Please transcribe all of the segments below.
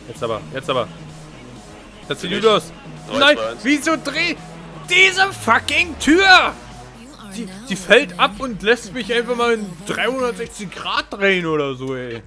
Jetzt aber, jetzt aber. Das sieht gut aus. 3, Nein, 2, 1. wieso dreht diese fucking Tür? Die fällt ab und lässt mich einfach mal in 360 Grad drehen oder so, ey.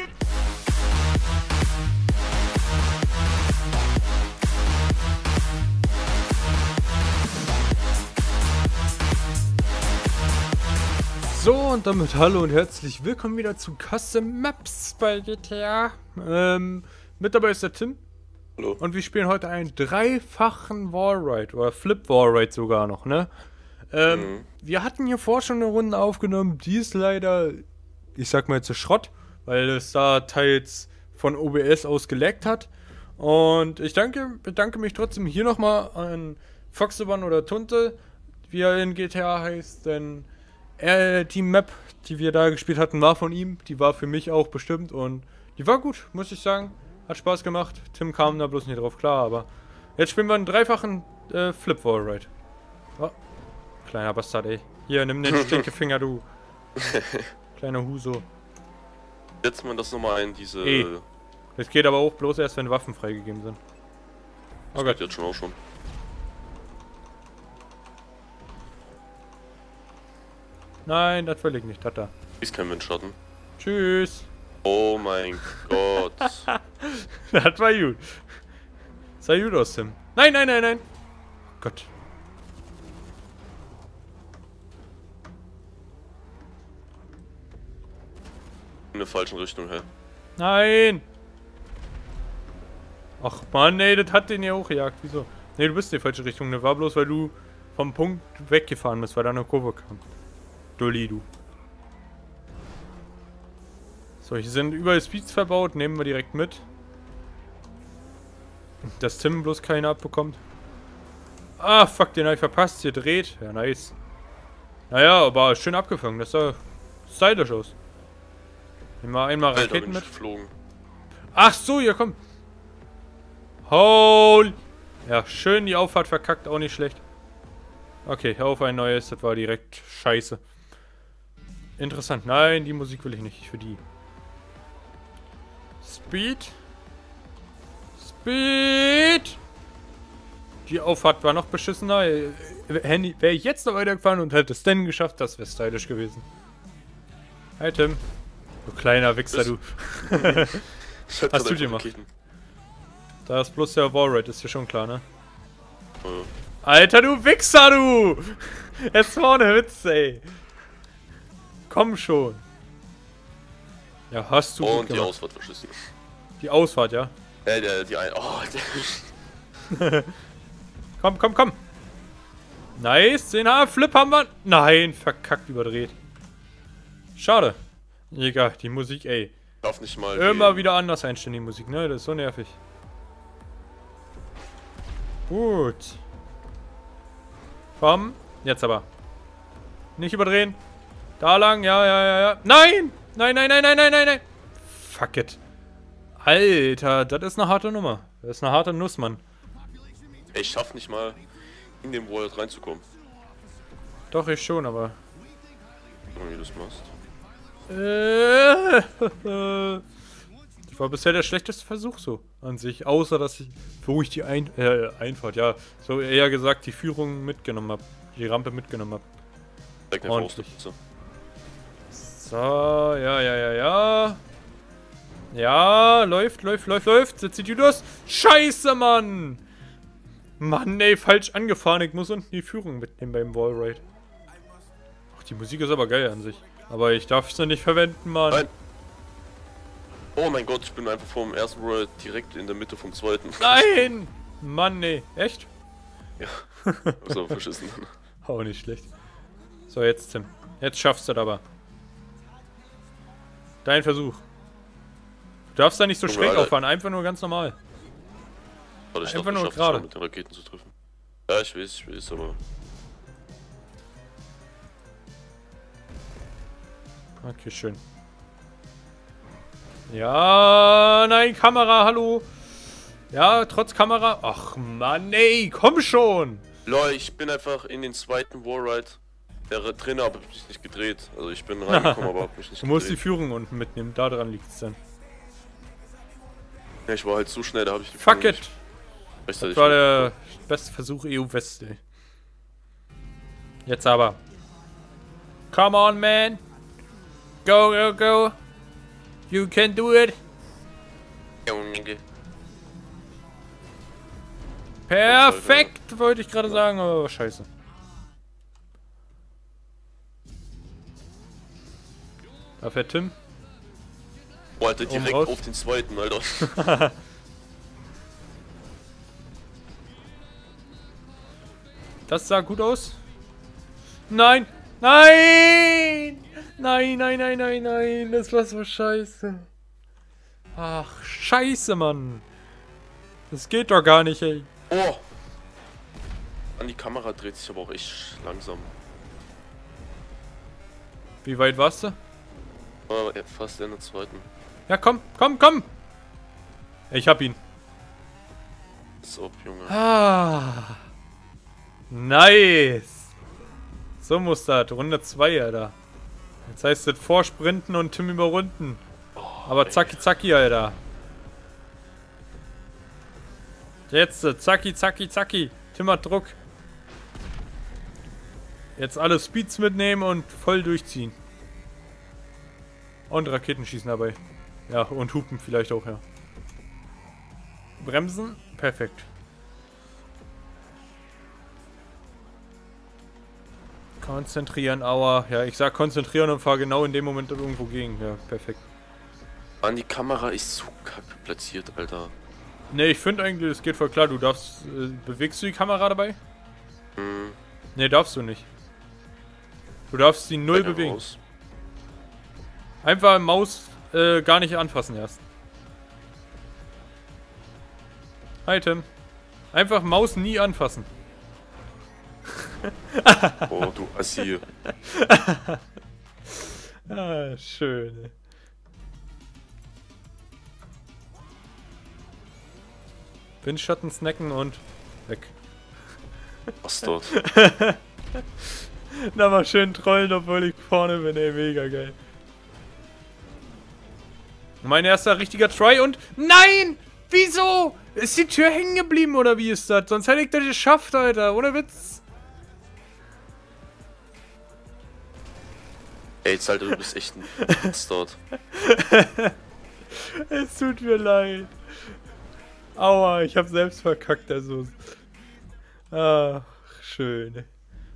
So, und damit hallo und herzlich willkommen wieder zu Custom Maps bei GTA. Mit dabei ist der Tim. Hallo. Und wir spielen heute einen dreifachen Wallride oder Flip Wallride sogar noch, ne? Wir hatten hier vorher schon eine Runde aufgenommen, die ist leider, ich sag mal jetzt Schrott, weil es da teils von OBS aus geleckt hat. Und ich bedanke mich trotzdem hier nochmal an Foxeban oder Tunte, wie er in GTA heißt, denn die Map, die wir da gespielt hatten, war von ihm. Die war für mich auch bestimmt und die war gut, muss ich sagen. Hat Spaß gemacht. Tim kam da bloß nicht drauf klar, aber jetzt spielen wir einen dreifachen Flip Wallride. Oh, kleiner Bastard, ey. Hier, nimm den Stinkefinger, du. Kleiner Huso. Setzt man das nochmal in diese... Das geht aber auch bloß erst, wenn Waffen freigegeben sind. Oh Gott, jetzt schon auch schon. Nein, das will ich nicht, Tata. Ist kein Windschatten. Tschüss. Oh mein Gott. Das war gut. Sah gut aus, Tim. Nein, nein, nein, nein. Gott. In der falschen Richtung, hä? Nein. Ach Mann, ey, das hat den ja hochgejagt. Wieso? Nee, du bist in die falsche Richtung. Das war bloß, weil du vom Punkt weggefahren bist, weil da eine Kurve kam. Dulli, du. So, hier sind überall Speeds verbaut. Nehmen wir direkt mit. Dass Tim bloß keine abbekommt. Ah, fuck, den habe ich verpasst. Hier dreht. Ja, nice. Naja, aber schön abgefangen. Das sah stylisch aus. Nehmen wir einmal Alter, Raketen bin ich mit. geflogen. Ach so, ja komm. Holy. Ja, schön die Auffahrt verkackt. Auch nicht schlecht. Okay, auf ein neues. Das war direkt scheiße. Interessant. Nein, die Musik will ich nicht. Ich für die. Speed. Speed. Die Auffahrt war noch beschissener. Wäre ich jetzt noch weitergefahren und hätte es denn geschafft, das wäre stylisch gewesen. Hi Tim. Du kleiner Wichser, du. Was tut ihr gemacht? Da ist bloß der Wallride, ist dir schon klar, ne? Ja. Alter, du Wichser, du! Jetzt war eine Witz, ey. Komm schon. Ja, hast du Und die Ausfahrt verschissen. Die Ausfahrt, ja? Die ein... Oh, der... Komm, komm, komm. Nice, 10er, Flip haben wir. Nein, verkackt, überdreht. Schade. Egal, die Musik, ey. Darf nicht mal... Immer wieder anders einstellen, die Musik, ne? Das ist so nervig. Gut. Komm, jetzt aber. Nicht überdrehen. Da lang, ja, ja, ja, ja. Nein! Nein, nein, nein, nein, nein, nein, nein. Fuck it. Alter, das ist eine harte Nummer. Das ist eine harte Nuss, Mann. Ich schaff nicht mal, in den Wall reinzukommen. Doch, ich schon, aber... Wie du das machst. Das war bisher der schlechteste Versuch so an sich. Außer, dass ich, wo ich die Einfahrt, ja, so eher gesagt, die Führung mitgenommen habe. Die Rampe mitgenommen habe. Zeig mir Ordentlich. Faust, So, ja, ja, ja, ja. Ja, läuft, läuft, läuft, läuft. Jetzt sieht gut aus. Scheiße, Mann! Mann, ey, falsch angefahren. Ich muss unten die Führung mitnehmen beim Wallride. Ach, die Musik ist aber geil an sich. Aber ich darf sie nicht verwenden, Mann. Nein. Oh mein Gott, ich bin einfach vom ersten Wall direkt in der Mitte vom zweiten. Nein! Mann, ey. Echt? Ja, ist aber verschissen. Auch nicht schlecht. So, jetzt, Tim. Jetzt schaffst du das aber. Dein Versuch. Du darfst da nicht so schräg auffahren, einfach nur ganz normal. Warte, ich einfach dachte, nur ich gerade. mit den Raketen zu treffen. Ja, ich weiß, aber... Okay, schön. Ja, nein, Kamera, hallo. Ja, trotz Kamera. Ach, Mann, ey, komm schon. Leute, ich bin einfach in den zweiten Wallride. Wäre drin, aber hab mich nicht gedreht. Also ich bin reingekommen, aber hab mich nicht Du musst die gedreht. Führung unten mitnehmen, da dran liegt es dann. Ja, ich war halt so schnell, da habe ich die Fuck it! Das rechtzeitig war der beste Versuch EU-West, ey. Jetzt aber. Come on, man! Go, go, go! You can do it! Perfekt, wollte ich gerade sagen, aber scheiße. Da fährt Tim. Boah, Alter, direkt raus. auf den zweiten, Alter. Das sah gut aus. Nein! Nein! Nein, nein, nein, nein, nein. Das war so scheiße. Ach, scheiße, Mann. Das geht doch gar nicht, ey. Oh! An die Kamera dreht sich aber auch echt langsam. Wie weit warst du? Aber fast in der zweiten. Ja, komm, komm, komm! Ich hab ihn. So, Junge. Ah. Nice. So muss das. Runde 2, Alter. Jetzt heißt es Vorsprinten und Tim überrunden. Aber zacki zacki, Alter. Jetzt zacki zacki zacki. Tim hat Druck. Jetzt alle Speeds mitnehmen und voll durchziehen. Und Raketen schießen dabei. Ja, und hupen vielleicht auch, ja. Bremsen. Perfekt. Konzentrieren, aua. Ja, ich sag konzentrieren und fahr genau in dem Moment irgendwo gegen. Ja, perfekt. An die Kamera ist so kacke platziert, Alter. Ne, ich finde eigentlich, es geht voll klar. Du darfst. Bewegst du die Kamera dabei? Hm. Ne, darfst du nicht. Du darfst sie null bewegen. Raus. Einfach Maus gar nicht anfassen erst. Hi Tim. Einfach Maus nie anfassen. Oh, du Assi. Ah, schön. Windschatten snacken und weg. Was dort? Na, mal schön trollen, obwohl ich vorne bin, ey, mega geil. Mein erster richtiger Try und... Nein! Wieso? Ist die Tür hängen geblieben oder wie ist das? Sonst hätte ich das geschafft, Alter. Ohne Witz. Ey, jetzt Alter, du bist echt ein Bastard. Es tut mir leid. Aua, ich hab selbst verkackt, also. Ach, schön.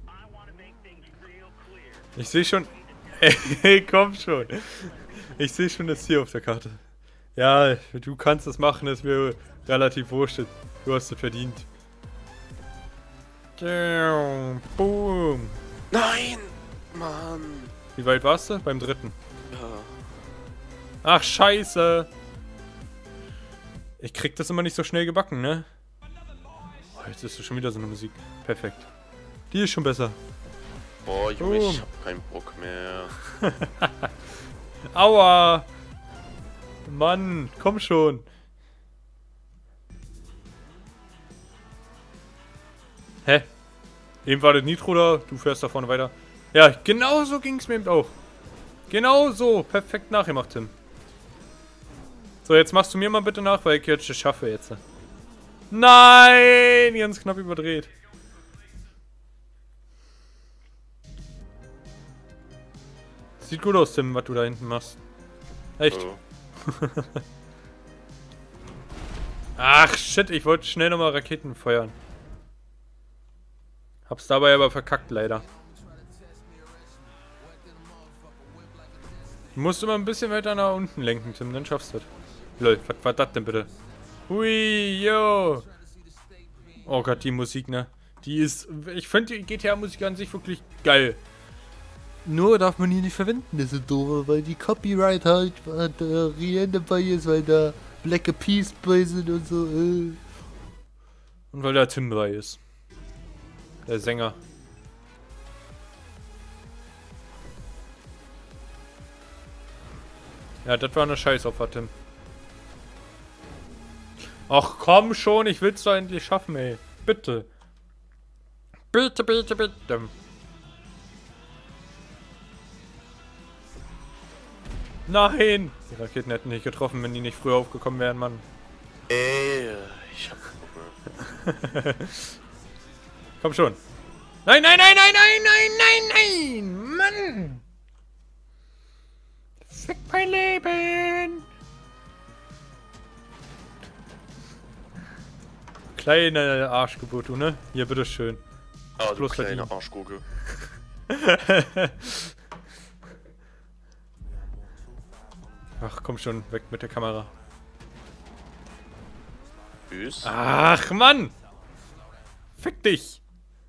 Ich sehe schon... Ey, komm schon. Ich sehe schon das hier auf der Karte. Ja, du kannst das machen, das wäre relativ wurscht. Du hast es verdient. Boom. Nein! Mann! Wie weit warst du? Beim dritten. Ja. Ach, scheiße. Ich krieg das immer nicht so schnell gebacken, ne? Oh, jetzt ist schon wieder so eine Musik. Perfekt. Die ist schon besser. Boah, Junge, ich hab keinen Bock mehr. Aua! Mann, komm schon. Hä? Eben war das Nitro da, du fährst da vorne weiter. Ja, genau so ging es mir eben auch. Genau so, perfekt nachgemacht, Tim. So, jetzt machst du mir mal bitte nach, weil ich jetzt das schaffe jetzt. Nein! Ganz knapp überdreht. Sieht gut aus, Tim, was du da hinten machst. Echt? Oh. Ach, shit, ich wollte schnell nochmal Raketen feuern. Hab's dabei aber verkackt, leider. Du musst immer ein bisschen weiter nach unten lenken, Tim, dann schaffst du das. Lol, was war das denn bitte? Hui, yo! Oh Gott, die Musik, ne? Die ist... Ich finde die GTA-Musik an sich wirklich geil. Nur darf man die nicht verwenden, das ist doof, weil die Copyright halt Rien dabei ist, weil da Black Eyed Peas bei sind und so. Und weil da Tim bei ist. Der Sänger. Ja, das war eine Scheißopfer, Tim. Ach komm schon, ich will's doch endlich schaffen, ey. Bitte. Bitte, bitte, bitte. Nein! Die Raketen hätten nicht getroffen, wenn die nicht früher aufgekommen wären, Mann. Ey, ich hab Hunger. Komm schon. Nein, nein, nein, nein, nein, nein, nein, nein! Mann! Fick mein Leben! Kleine Arschgeburt, du, ne? Hier, bitteschön. Ah, du Bloß kleine verdient. Arschgurke. Ach, komm schon, weg mit der Kamera. Tschüss. Ach, Mann! Fick dich!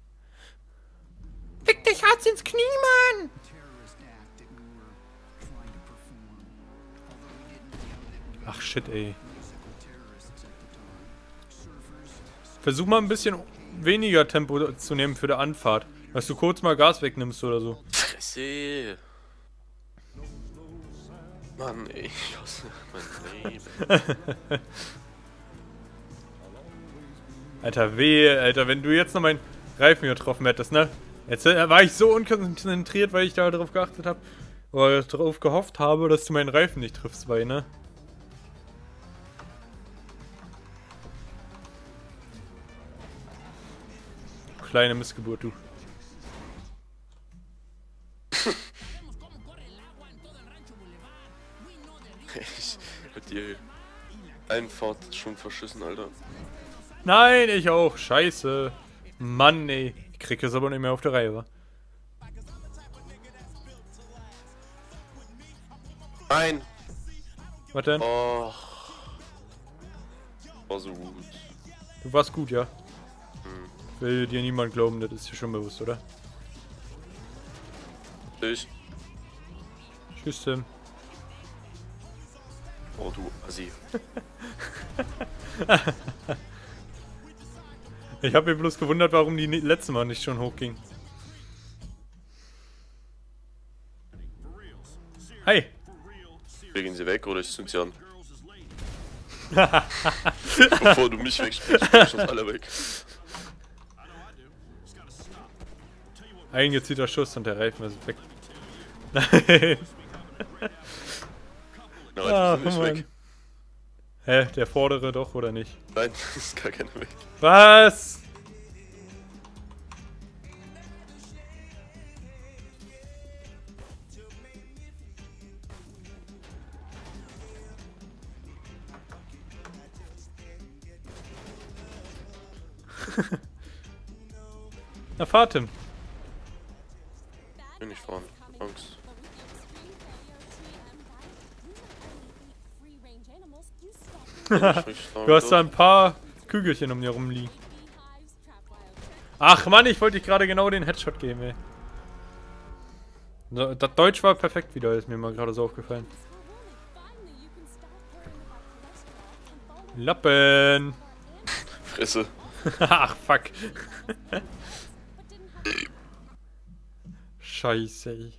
Fick dich, Harz ins Knie, Mann! Ach, shit, ey. Versuch mal ein bisschen weniger Tempo zu nehmen für die Anfahrt. Dass du kurz mal Gas wegnimmst oder so. Fresse. Mann, ey, ich hasse mein Leben. Alter, wehe, Alter, wenn du jetzt noch meinen Reifen getroffen hättest, ne? Jetzt war ich so unkonzentriert, weil ich da drauf geachtet habe. Oder darauf gehofft habe, dass du meinen Reifen nicht triffst, weil, ne? Kleine Missgeburt, du. Ich hab die Einfahrt schon verschissen, Alter. Nein, ich auch. Scheiße. Mann, ey. Ich krieg es aber nicht mehr auf der Reihe, wa? Nein! Was denn? Oh. War so gut. Du warst gut, ja? Will dir niemand glauben, das ist dir schon bewusst, oder? Ich. Tschüss, Tim. Oh, du Assi. Ich habe mir bloß gewundert, warum die letzte Mal nicht schon hochging. Hi. Legen sie weg oder ich zünd sie an. Bevor du mich wegspringst, springst uns alle weg. Ein gezielter Schuss und der Reifen ist weg. Nein. Der Reifen ist Mann. weg. Hä, der vordere doch, oder nicht? Nein, ist gar keiner weg. Was? Na, fahr, Tim. Bin nicht fahren. Angst. Du hast da ein paar Kügelchen um dir rumliegen. Ach Mann, ich wollte dich gerade genau den Headshot geben, ey. So, das Deutsch war perfekt wieder, ist mir mal gerade so aufgefallen. Lappen. Fresse. Ach, fuck. Scheiße, ey.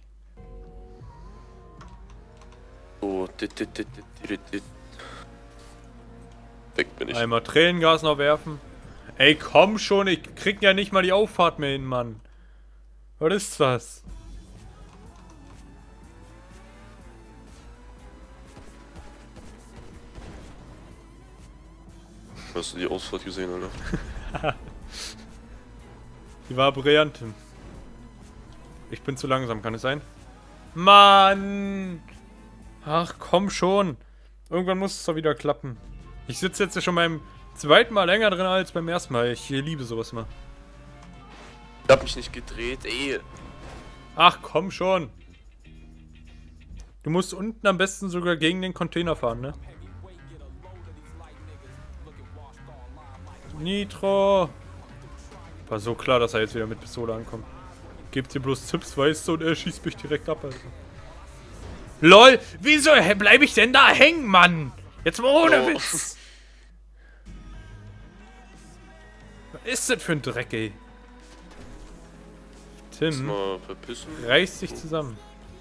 So, weg bin ich. Einmal Tränengas noch werfen. Ey, komm schon, ich krieg ja nicht mal die Auffahrt mehr hin, Mann. Was ist das? Hast du die Ausfahrt gesehen, Alter? Die war brillant. Ich bin zu langsam, kann es sein? Mann! Ach, komm schon. Irgendwann muss es doch wieder klappen. Ich sitze jetzt schon beim zweiten Mal länger drin als beim ersten Mal. Ich liebe sowas immer. Ich hab mich nicht gedreht, ey. Ach, komm schon. Du musst unten am besten sogar gegen den Container fahren, ne? Nitro. War so klar, dass er jetzt wieder mit Pistole ankommt. Gebt dir bloß Tipps, weißt du, und er schießt mich direkt ab, also. LOL, wieso bleibe ich denn da hängen, Mann? Jetzt mal ohne Witz. Was ist das für ein Dreck, ey? Tim, Mal verpissen. reiß dich zusammen.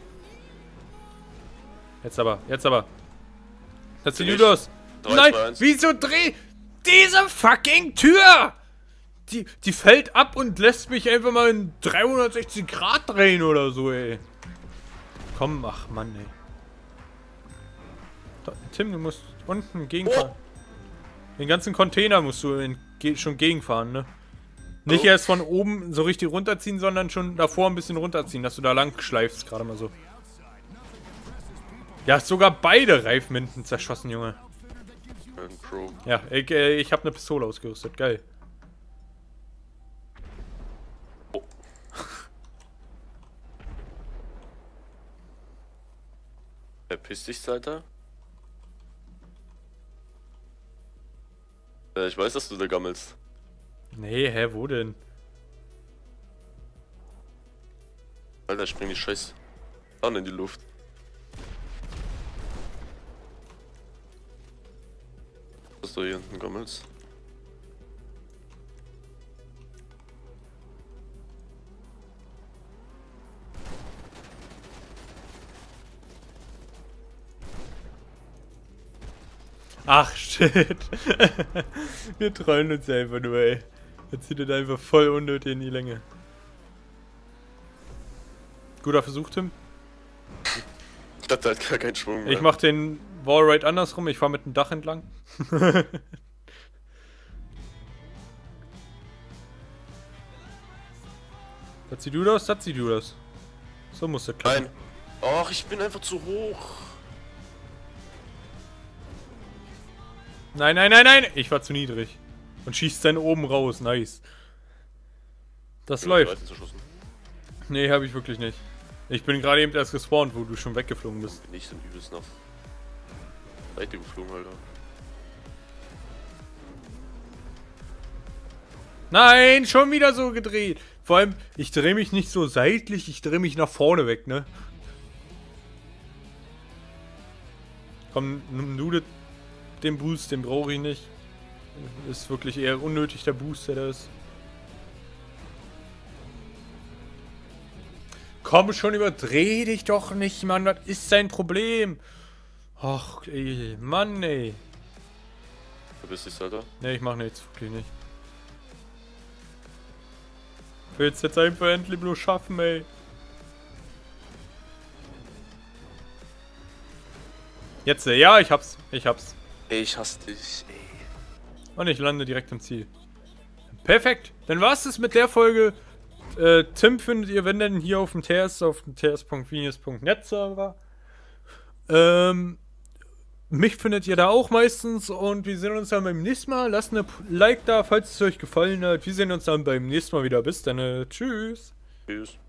Jetzt aber, jetzt aber. Das sieht gut aus. 3, Nein, 2, 1. wieso dreh diese fucking Tür? Die fällt ab und lässt mich einfach mal in 360 Grad drehen oder so, ey. Komm, ach Mann, ey. Tim, du musst unten gegenfahren. Den ganzen Container musst du schon gegenfahren, ne? Nicht erst von oben so richtig runterziehen, sondern schon davor ein bisschen runterziehen, dass du da lang schleifst, gerade mal so. Ja, hast sogar beide Reifen hinten zerschossen, Junge. Ja, ich habe eine Pistole ausgerüstet, geil. Oh. Verpiss dich, Alter. Ich weiß, dass du da gammelst. Nee, hä, wo denn? Alter, spring die Scheiß an in die Luft. Was du hier hinten gammelst? Ach, shit. Wir trollen uns einfach nur, ey. Jetzt zieht er einfach voll unnötig in die Länge. Guter Versuch, Tim. Das hat halt gar keinen Schwung mehr. Ich mach den Wallride andersrum, ich fahr mit dem Dach entlang. Das ziehst du das, das ziehst du das. So muss der klappen. Nein. Ach, ich bin einfach zu hoch. Nein, nein, nein, nein! Ich war zu niedrig. Und schießt dann oben raus, nice. Das läuft. Nee, habe ich wirklich nicht. Ich bin gerade eben erst gespawnt, wo du schon weggeflogen bist. Bin ich denn übelst nach Seite geflogen, Alter. Nein, schon wieder so gedreht. Vor allem, ich drehe mich nicht so seitlich, ich drehe mich nach vorne weg, ne? Komm, nimm du den Boost, den brauche ich nicht. Ist wirklich eher unnötig, der Boost, der da ist. Komm schon, überdreh dich doch nicht, Mann. Was ist dein Problem? Ach, ey, Mann, ey. Du bist dich, Alter? Ne, ich mach nichts, wirklich nicht. Ich will es jetzt einfach endlich nur schaffen, ey. Jetzt, ja, ich hab's. Ich hab's. Ey, ich hasse dich, ey. Und ich lande direkt im Ziel. Perfekt. Dann war's es mit der Folge. Tim findet ihr, wenn denn, hier auf dem ts.venus.net Server. Mich findet ihr da auch meistens. Und wir sehen uns dann beim nächsten Mal. Lasst eine Like da, falls es euch gefallen hat. Wir sehen uns dann beim nächsten Mal wieder. Bis dann. Tschüss. Tschüss.